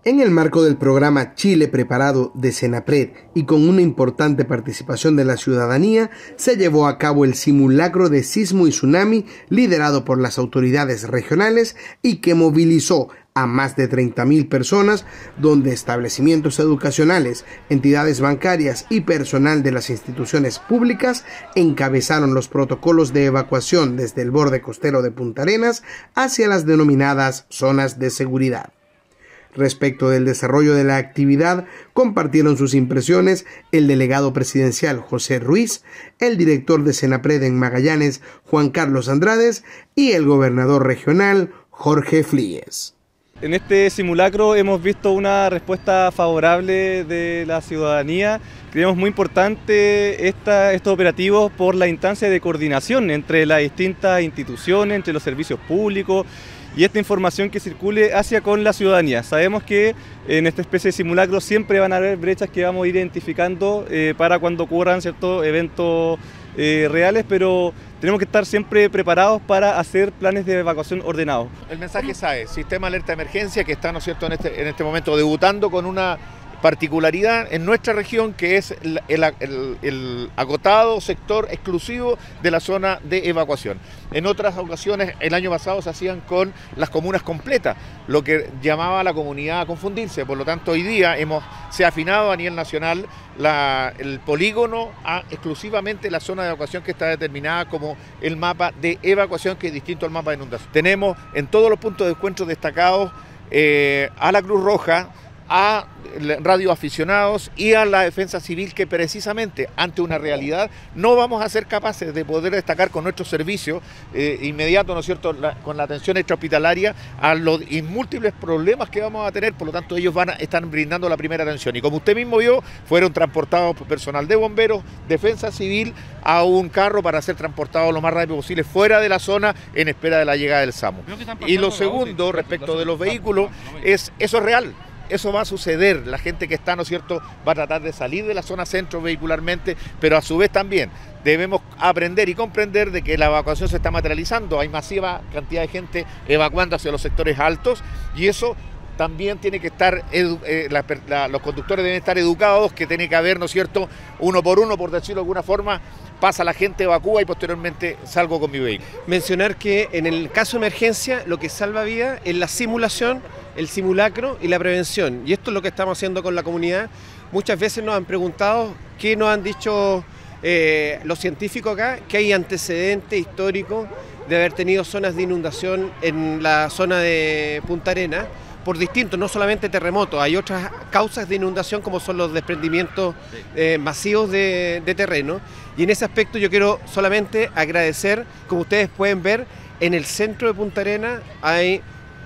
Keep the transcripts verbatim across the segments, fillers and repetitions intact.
En el marco del programa Chile Preparado de Senapred y con una importante participación de la ciudadanía, se llevó a cabo el simulacro de sismo y tsunami liderado por las autoridades regionales y que movilizó a más de treinta mil personas, donde establecimientos educacionales, entidades bancarias y personal de las instituciones públicas encabezaron los protocolos de evacuación desde el borde costero de Punta Arenas hacia las denominadas zonas de seguridad. Respecto del desarrollo de la actividad, compartieron sus impresiones el delegado presidencial José Ruiz, el director de Senapred en Magallanes, Juan Carlos Andrades, y el gobernador regional, Jorge Flies. En este simulacro hemos visto una respuesta favorable de la ciudadanía. Creemos muy importante esta, estos operativos por la instancia de coordinación entre las distintas instituciones, entre los servicios públicos, y esta información que circule hacia con la ciudadanía. Sabemos que en esta especie de simulacro siempre van a haber brechas que vamos a ir identificando eh, para cuando ocurran ciertos eventos eh, reales, pero tenemos que estar siempre preparados para hacer planes de evacuación ordenados. El mensaje es A E, Sistema Alerta de Emergencia, que está, ¿no es cierto?, en este, en este momento debutando con una particularidad en nuestra región, que es el, el, el, el agotado sector exclusivo de la zona de evacuación. En otras ocasiones, el año pasado se hacían con las comunas completas, lo que llamaba a la comunidad a confundirse. Por lo tanto, hoy día hemos, se ha afinado a nivel nacional la, el polígono a exclusivamente la zona de evacuación, que está determinada como el mapa de evacuación, que es distinto al mapa de inundación. Tenemos en todos los puntos de encuentro destacados eh, a la Cruz Roja, a radioaficionados y a la defensa civil, que precisamente ante una realidad no vamos a ser capaces de poder destacar con nuestro servicio eh, inmediato, ¿no es cierto?, la, con la atención extrahospitalaria a los múltiples problemas que vamos a tener. Por lo tanto, ellos van a estar brindando la primera atención, y como usted mismo vio, fueron transportados por personal de bomberos, defensa civil, a un carro para ser transportados lo más rápido posible fuera de la zona en espera de la llegada del SAMU. Y lo segundo, respecto de los vehículos, es eso es real. Eso va a suceder, la gente que está, ¿no es cierto?, va a tratar de salir de la zona centro vehicularmente, pero a su vez también debemos aprender y comprender de que la evacuación se está materializando. Hay masiva cantidad de gente evacuando hacia los sectores altos, y eso también tiene que estar, eh, la, la, los conductores deben estar educados, que tiene que haber, ¿no es cierto?, uno por uno, por decirlo de alguna forma, pasa la gente, evacúa y posteriormente salgo con mi vehículo. Mencionar que en el caso de emergencia lo que salva vida es la simulación, el simulacro y la prevención, y esto es lo que estamos haciendo con la comunidad. Muchas veces nos han preguntado qué nos han dicho eh, los científicos acá, que hay antecedente histórico de haber tenido zonas de inundación en la zona de Punta Arenas, por distintos, no solamente terremotos, hay otras causas de inundación como son los desprendimientos eh, masivos de, de terreno, y en ese aspecto yo quiero solamente agradecer. Como ustedes pueden ver, en el centro de Punta Arenas hay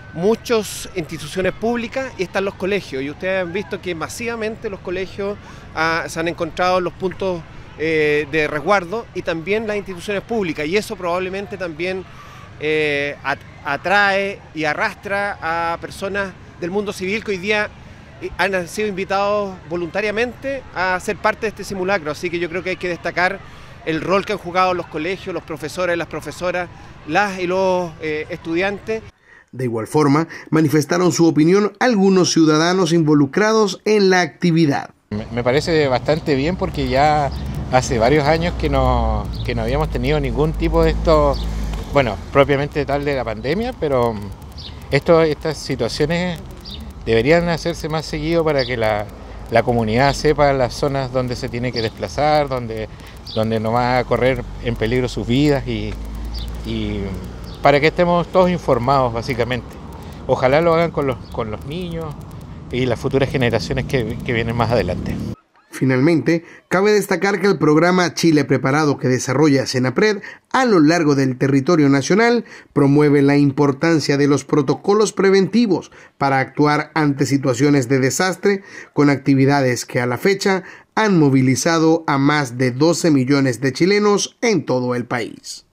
muchas instituciones públicas y están los colegios, y ustedes han visto que masivamente los colegios ah, se han encontrado los puntos eh, de resguardo, y también las instituciones públicas, y eso probablemente también eh, atrae y arrastra a personas del mundo civil que hoy día han sido invitados voluntariamente a ser parte de este simulacro. Así que yo creo que hay que destacar el rol que han jugado los colegios, los profesores, las profesoras, las y los eh, estudiantes. De igual forma, manifestaron su opinión algunos ciudadanos involucrados en la actividad. Me parece bastante bien, porque ya hace varios años que no, que no habíamos tenido ningún tipo de esto, bueno, propiamente tal de la pandemia, pero esto, estas situaciones deberían hacerse más seguido para que la, la comunidad sepa las zonas donde se tiene que desplazar, donde, donde no va a correr en peligro sus vidas, y, y para que estemos todos informados, básicamente. Ojalá lo hagan con los, con los niños y las futuras generaciones que, que vienen más adelante. Finalmente, cabe destacar que el programa Chile Preparado que desarrolla Senapred a lo largo del territorio nacional promueve la importancia de los protocolos preventivos para actuar ante situaciones de desastre, con actividades que a la fecha han movilizado a más de doce millones de chilenos en todo el país.